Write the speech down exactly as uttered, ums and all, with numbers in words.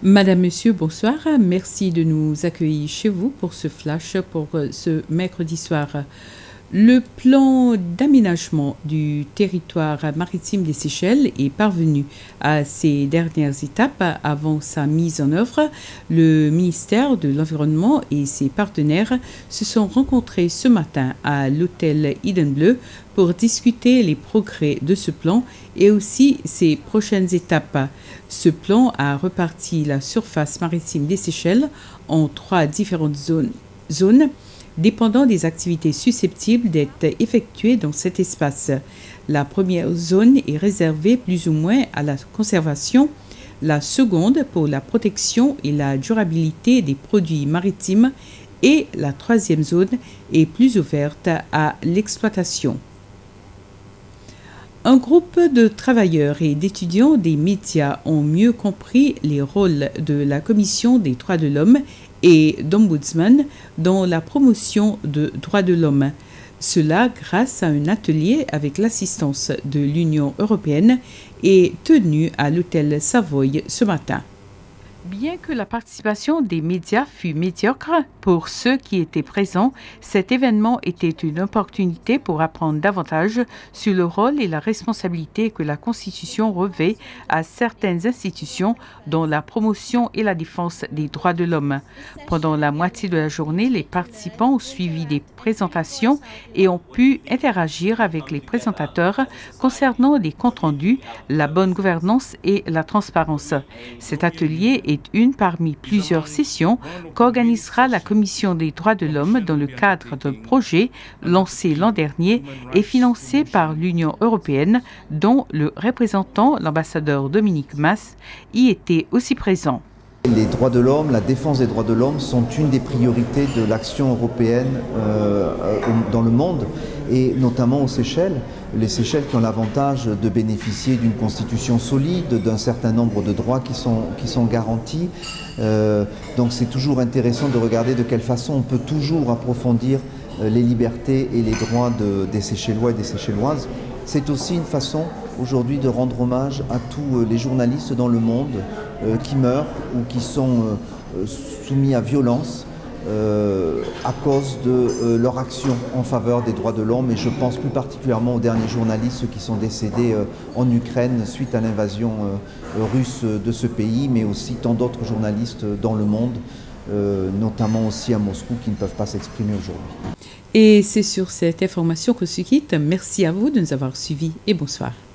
Madame, Monsieur, bonsoir. Merci de nous accueillir chez vous pour ce flash pour ce mercredi soir. Le plan d'aménagement du territoire maritime des Seychelles est parvenu à ses dernières étapes avant sa mise en œuvre. Le ministère de l'Environnement et ses partenaires se sont rencontrés ce matin à l'hôtel Eden Bleu pour discuter les progrès de ce plan et aussi ses prochaines étapes. Ce plan a reparti la surface maritime des Seychelles en trois différentes zones, zones dépendant des activités susceptibles d'être effectuées dans cet espace. La première zone est réservée plus ou moins à la conservation, la seconde pour la protection et la durabilité des produits maritimes et la troisième zone est plus ouverte à l'exploitation. Un groupe de travailleurs et d'étudiants des médias ont mieux compris les rôles de la Commission des droits de l'homme et d'Ombudsman dans la promotion de droits de l'homme. Cela grâce à un atelier avec l'assistance de l'Union européenne et tenu à l'hôtel Savoy ce matin. Bien que la participation des médias fût médiocre, pour ceux qui étaient présents, cet événement était une opportunité pour apprendre davantage sur le rôle et la responsabilité que la Constitution revêt à certaines institutions dans la promotion et la défense des droits de l'homme. Pendant la moitié de la journée, les participants ont suivi des présentations et ont pu interagir avec les présentateurs concernant les comptes rendus, la bonne gouvernance et la transparence. Cet atelier est une parmi plusieurs sessions qu'organisera la Commission des droits de l'homme dans le cadre d'un projet lancé l'an dernier et financé par l'Union européenne, dont le représentant, l'ambassadeur Dominique Mas, y était aussi présent. Les droits de l'homme, la défense des droits de l'homme sont une des priorités de l'action européenne euh, dans le monde et notamment aux Seychelles. Les Seychelles qui ont l'avantage de bénéficier d'une constitution solide, d'un certain nombre de droits qui sont, qui sont garantis. Euh, donc c'est toujours intéressant de regarder de quelle façon on peut toujours approfondir les libertés et les droits de, des Seychellois et des Seychelloises. C'est aussi une façon aujourd'hui de rendre hommage à tous les journalistes dans le monde euh, qui meurent ou qui sont euh, soumis à violence euh, à cause de euh, leur action en faveur des droits de l'homme. Et je pense plus particulièrement aux derniers journalistes, ceux qui sont décédés euh, en Ukraine suite à l'invasion euh, russe de ce pays, mais aussi tant d'autres journalistes dans le monde, euh, notamment aussi à Moscou, qui ne peuvent pas s'exprimer aujourd'hui. Et c'est sur cette information que se quitte. Merci à vous de nous avoir suivis et bonsoir.